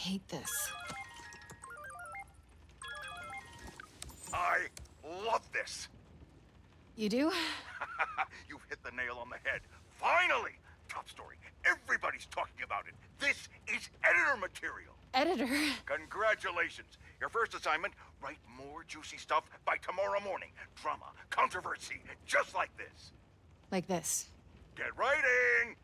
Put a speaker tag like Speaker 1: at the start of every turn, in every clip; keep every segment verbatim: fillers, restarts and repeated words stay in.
Speaker 1: hate this.
Speaker 2: I love this.
Speaker 1: You do?
Speaker 2: You've hit the nail on the head. Finally! Top story. Everybody's talking about it. This is editor material.
Speaker 1: Editor?
Speaker 2: Congratulations. Your first assignment, write more juicy stuff by tomorrow morning. Drama, controversy, just like this.
Speaker 1: Like this.
Speaker 2: Get writing!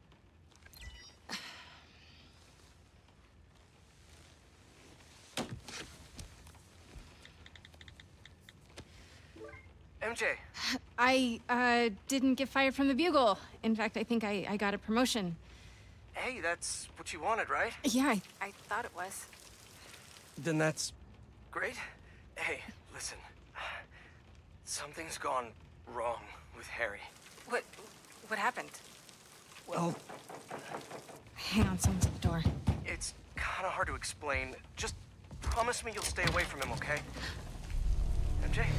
Speaker 3: M J.
Speaker 1: I, uh, didn't get fired from the Bugle. In fact, I think I, I got a promotion.
Speaker 3: Hey, that's what you wanted, right?
Speaker 1: Yeah, I, I thought it was.
Speaker 3: Then that's great. Hey, listen. Something's gone wrong with Harry.
Speaker 1: What, what happened?
Speaker 3: Well,
Speaker 1: Hang on, someone's at the door.
Speaker 3: it's kind of hard to explain. Just promise me you'll stay away from him, okay? M J?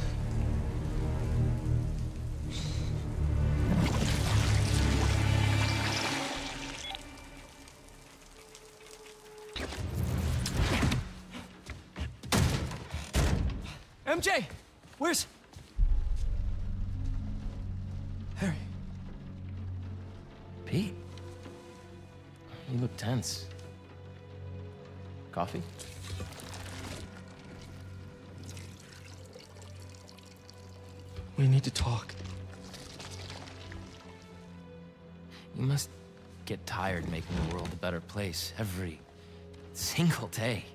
Speaker 3: M J! Where's... Harry?
Speaker 4: Pete? You look tense. Coffee?
Speaker 3: We need to talk.
Speaker 4: You must get tired making the world a better place every single day.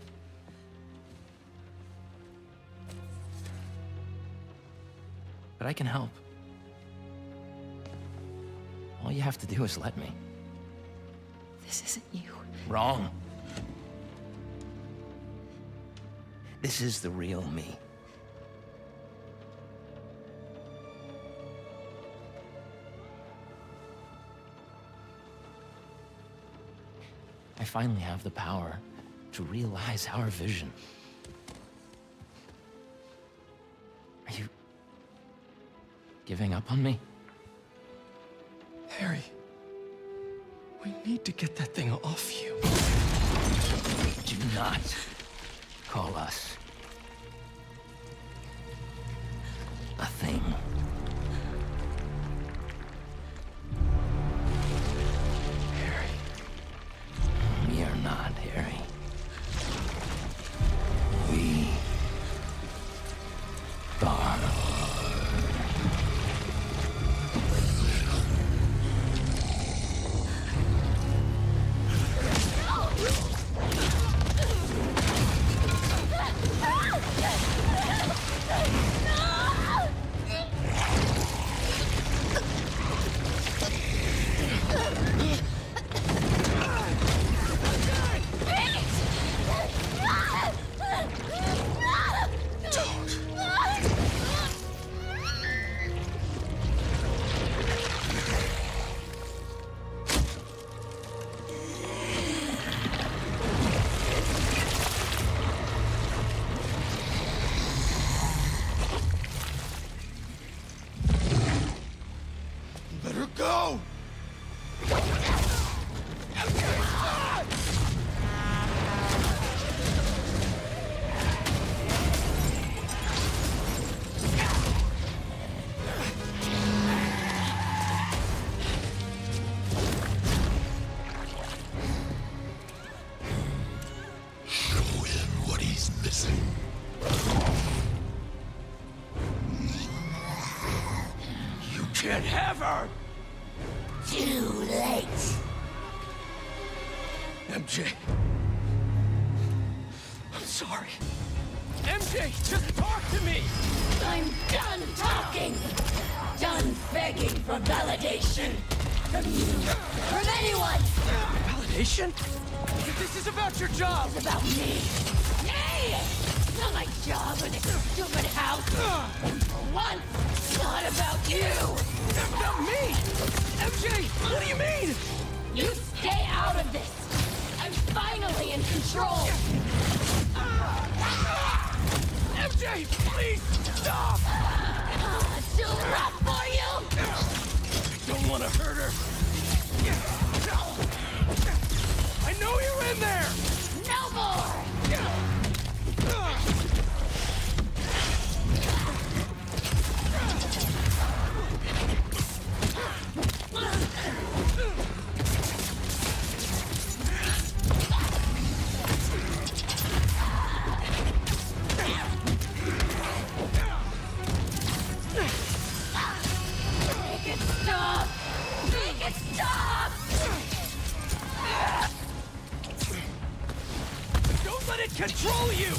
Speaker 4: But I can help. All you have to do is let me.
Speaker 1: This isn't you.
Speaker 4: Wrong. This is the real me. I finally have the power to realize our vision. Are you giving up on me?
Speaker 3: Harry, we need to get that thing off you.
Speaker 4: Do not call us a thing.
Speaker 3: Harry.
Speaker 4: We are not, Harry. We are.
Speaker 2: Better go! Show him what he's missing. You can't have her!
Speaker 5: Too late.
Speaker 3: M J. I'm sorry. M J, just talk to me!
Speaker 5: I'm done talking. Done begging for validation. From you. From anyone.
Speaker 3: Validation? This is about your job!
Speaker 5: It's about me. Me! Not my job in this stupid house. For once, it's not about you.
Speaker 3: About me! M J, what do you mean?
Speaker 5: You stay out of this. I'm finally in control.
Speaker 3: M J, please, stop!
Speaker 5: Uh, too rough for you?
Speaker 3: I don't want to hurt her. I know you're in there!
Speaker 5: No more!
Speaker 3: control you!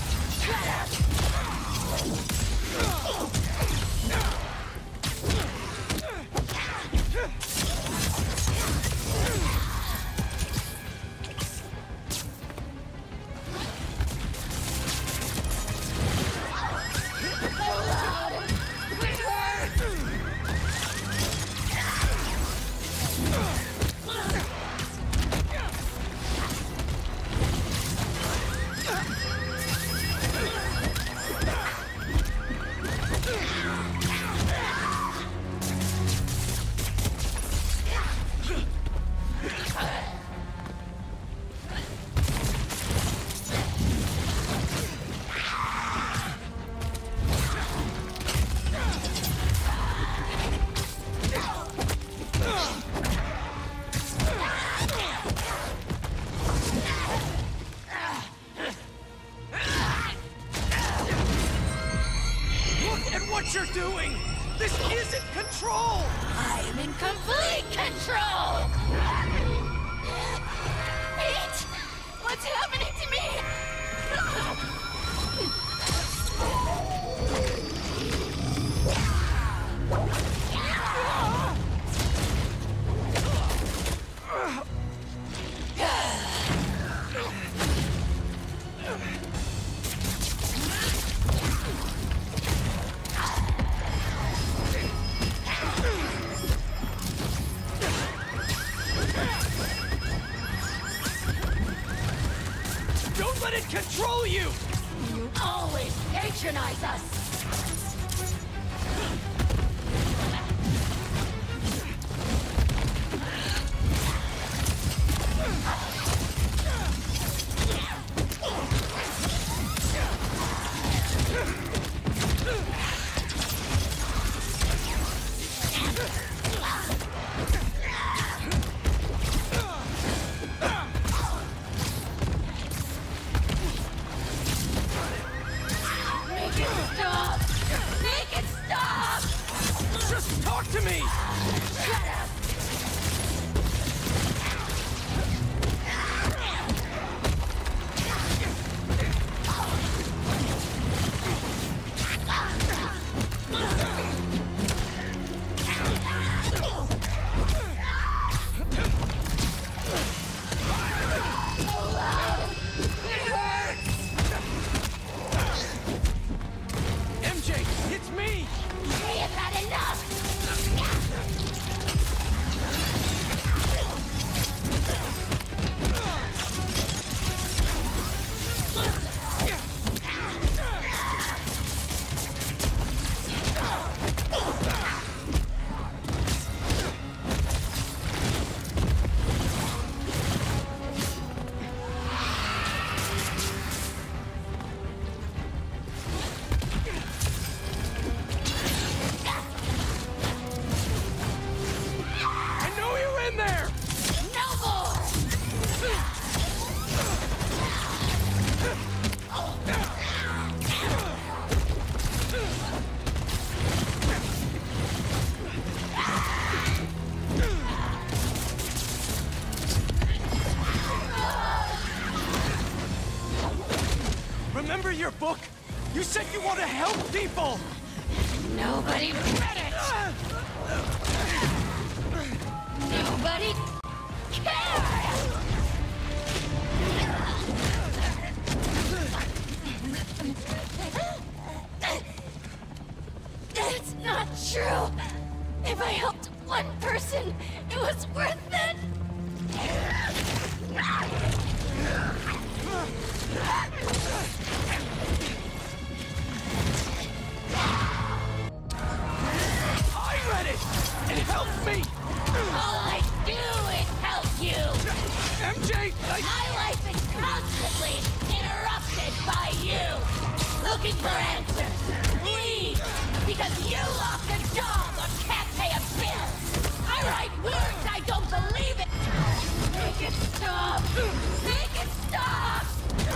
Speaker 3: What you're doing! This isn't control!
Speaker 5: I am in complete control! Pete! What's happening to me?
Speaker 3: Don't let it control you!
Speaker 5: You always patronize us! Make it stop! Make it stop!
Speaker 3: Just talk to me!
Speaker 5: Shut up!
Speaker 3: M J, it's me!
Speaker 5: We have had enough!
Speaker 3: I know you're in there!
Speaker 5: No more!
Speaker 3: Remember your book? You said you want to help people!
Speaker 5: Nobody read it! Nobody cares! That's not true! If I helped one person, it was worth it!
Speaker 3: I read it! It helped me!
Speaker 5: All I do is help you!
Speaker 3: M J, I...
Speaker 5: My life is constantly interrupted by you! Looking for answers! Please! Because you lost a job or can't pay a bill! I write words, I don't believe it! Make it stop! Make it stop!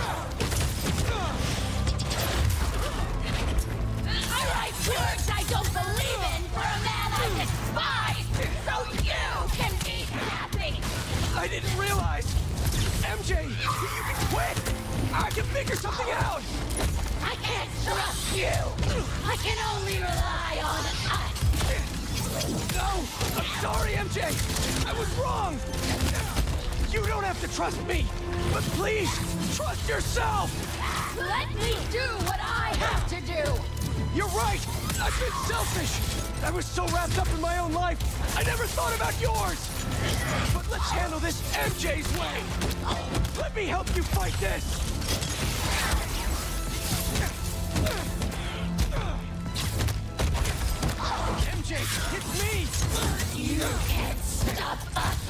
Speaker 5: I write words I don't believe in for a man I despise, so you can be happy!
Speaker 3: I didn't realize! M
Speaker 6: J! You can quit! I can figure something out!
Speaker 5: I can't trust you! I can only rely on us!
Speaker 6: No! I'm sorry, M J! I was wrong! You don't have to trust me! But please, trust yourself!
Speaker 5: Let me do what I have to do!
Speaker 6: You're right! I've been selfish! I was so wrapped up in my own life, I never thought about yours! But let's handle this M J's way! Let me help you fight this! M J, it's me!
Speaker 5: You can't stop us!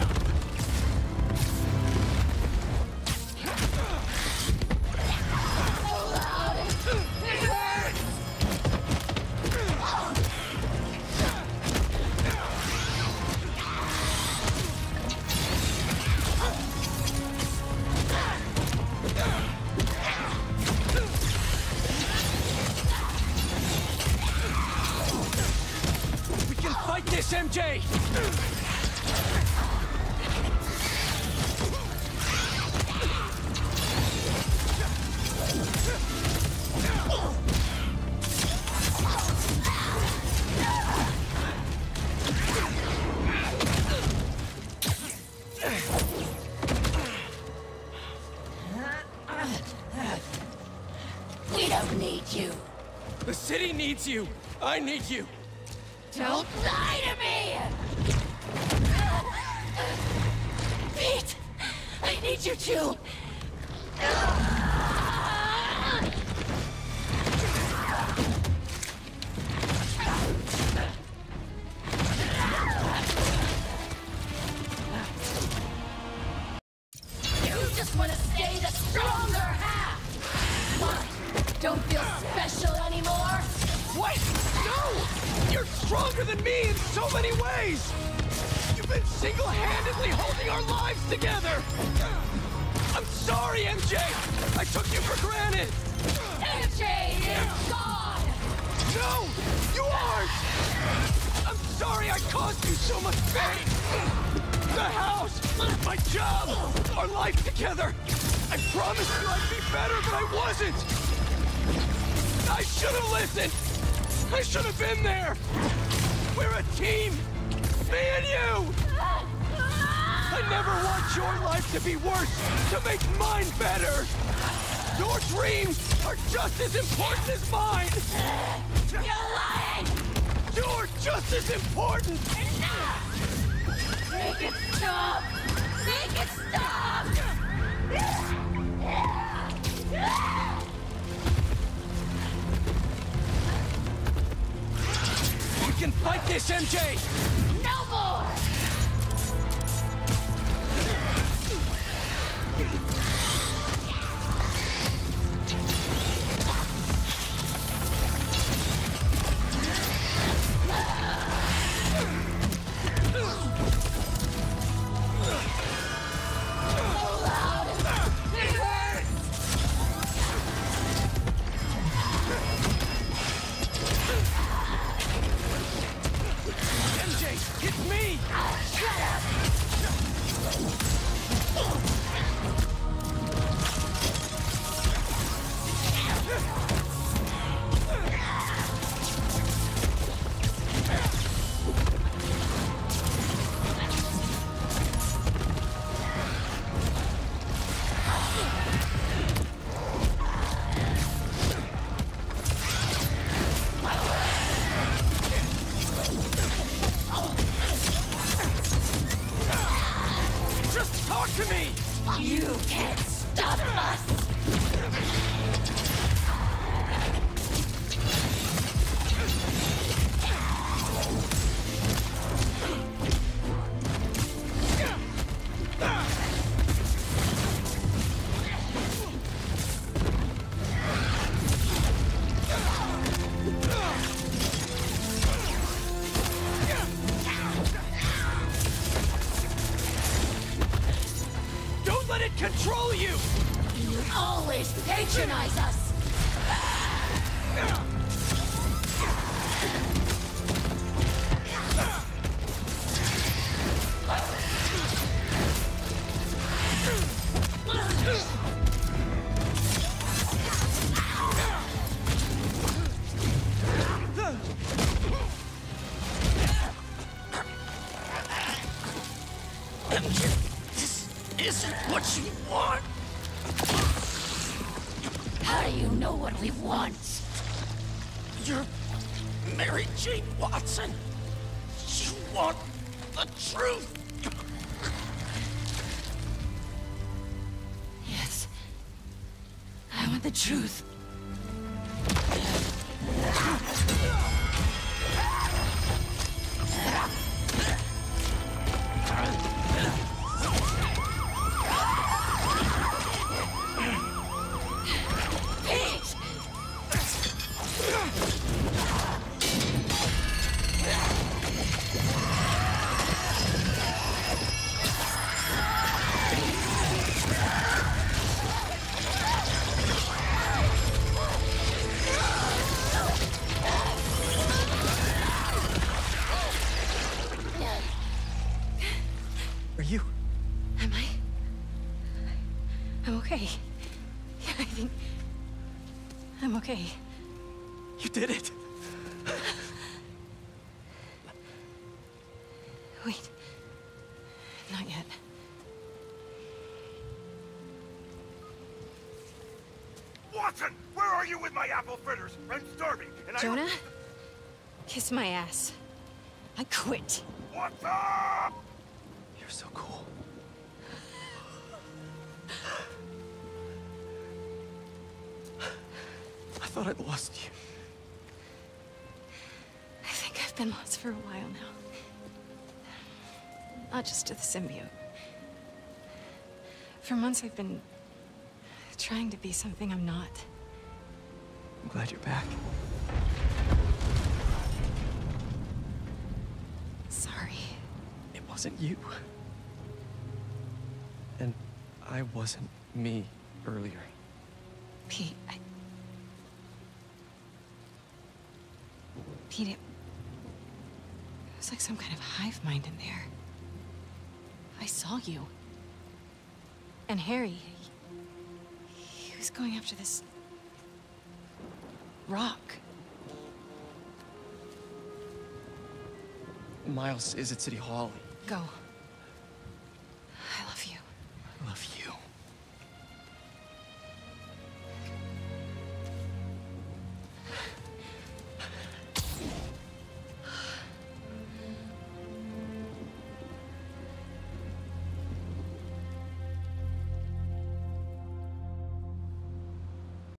Speaker 6: M J!
Speaker 5: We don't need you.
Speaker 6: The city needs you. I need you.
Speaker 5: Don't lie to me! Pete! I need you too! You just want to stay the stronger half! What? Don't feel special anymore?
Speaker 6: What? No! You're stronger than me in so many ways! You've been single-handedly holding our lives together! I'm sorry, M J! I took you for granted!
Speaker 5: M J is gone!
Speaker 6: No! You aren't! I'm sorry I caused you so much pain! The house! My job! Our life together! I promised you I'd be better, but I wasn't! I should have listened! I should have been there! We're a team! Me and you! I never want your life to be worse to make mine better! Your dreams are just as important as mine!
Speaker 5: You're lying!
Speaker 6: You're just as important!
Speaker 5: Make it stop! Make it stop!
Speaker 6: We can fight this, M J!
Speaker 5: No more! You can't stop us!
Speaker 6: Control you!
Speaker 5: You always patronize us!
Speaker 6: M J, this isn't what you want.
Speaker 5: How do you know what we want?
Speaker 6: You're Mary Jane Watson. You want the truth.
Speaker 5: Yes. I want the truth.
Speaker 6: Are you?
Speaker 1: Am I? I'm okay. Yeah, I think... I'm okay.
Speaker 6: You did it.
Speaker 1: Wait. Not yet.
Speaker 2: Watson, where are you with my apple fritters? I'm starving, and
Speaker 1: Jonah? Kiss my ass. I quit.
Speaker 2: I... Watson!
Speaker 6: You're so cool. I thought I'd lost you.
Speaker 1: I think I've been lost for a while now. Not just to the symbiote. For months I've been trying to be something I'm not.
Speaker 6: I'm glad you're back.
Speaker 1: Sorry.
Speaker 6: It wasn't you. And I wasn't me earlier.
Speaker 1: Pete, I... Pete, it... it was like some kind of hive mind in there. I saw you. And Harry, he, he was going after this... rock.
Speaker 6: Miles is at City Hall.
Speaker 1: Go. I love you.
Speaker 6: I love you.